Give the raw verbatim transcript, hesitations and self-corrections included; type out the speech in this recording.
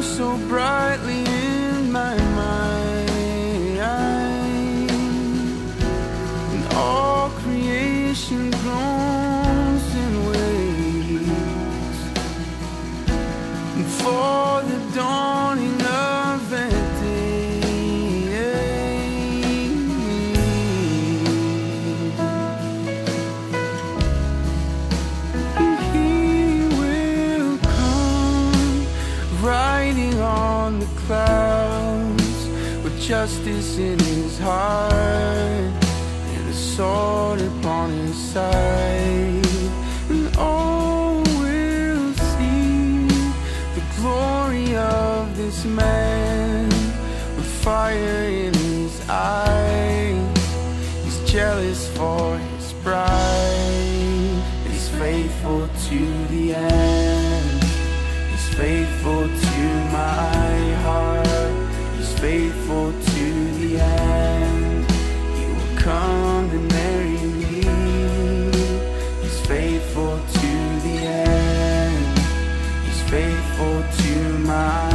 shines so brightly in my mind, and all creation groans and waits for the dawning of that day. And he will come riding on the clouds with justice in his heart and a sword upon his side. And all will see the glory of this man with fire in his eyes. He's jealous for his bride. He's faithful to the end. He's faithful to my heart. He's faithful to the end. He will come and marry me. He's faithful to the end. He's faithful to my